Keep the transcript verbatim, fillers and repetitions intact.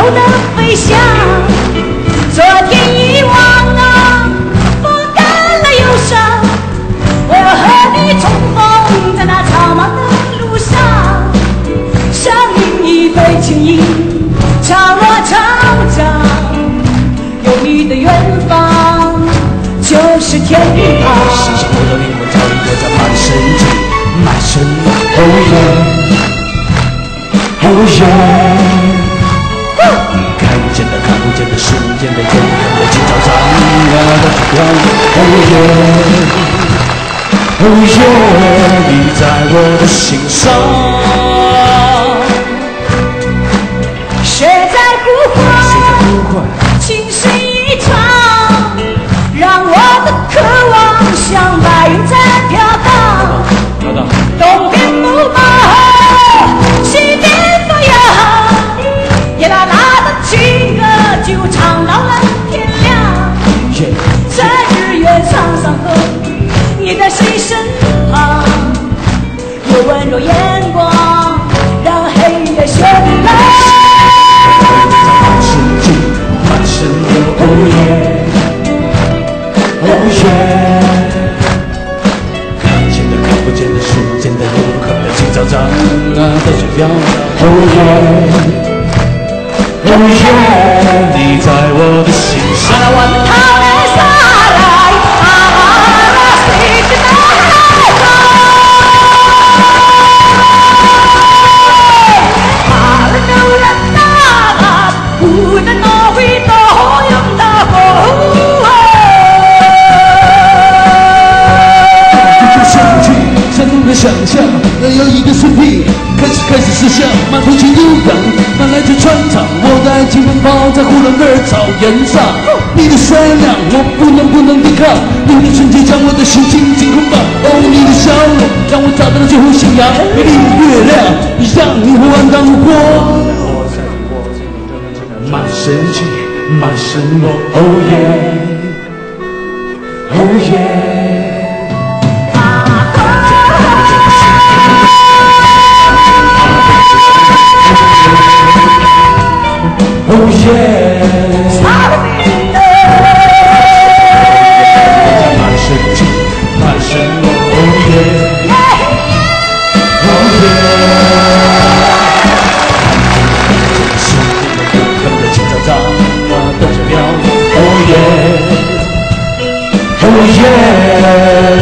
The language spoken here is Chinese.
的飞翔。昨天遗忘啊，风干了忧伤，我要和你重逢在那苍茫的路上。像另一对情谊，敲锣敲响，有你的远方就是天堂。 星星我的灵魂跳跃在满身体，满身哦耶，哦耶。看见的看不见的世间的永恒的今朝长啊的指标，哦耶，哦耶，你在我的心上。 谁在呼唤？情深一场，让我的渴望像白云在飘荡。东边木马，西边放羊，耶啦啦的情歌就唱到了天亮。在日月沧桑后，你在谁身旁？有温柔眼光，让黑夜绚烂。 满身的哦耶，哦耶，看见的看不见的世间的永恒的今朝长啊的水漂，哦耶，哦耶，你在我的心上。想象有一个身体开始开始思想，满头青悠扬，哪来这穿肠？我的爱情奔跑在呼伦贝尔草原上，你的善良我不能不能抵抗，你的纯洁将我的心紧紧捆绑。哦，你的笑容让我找到了最后信仰，美丽的月亮，让你昏暗当光。满身情，满身我，哦耶，哦耶。Oh yeah， 满身情，满身我 Oh yeah，Oh yeah， 心里的永恒的今朝长啊的指标 Oh yeah，Oh yeah。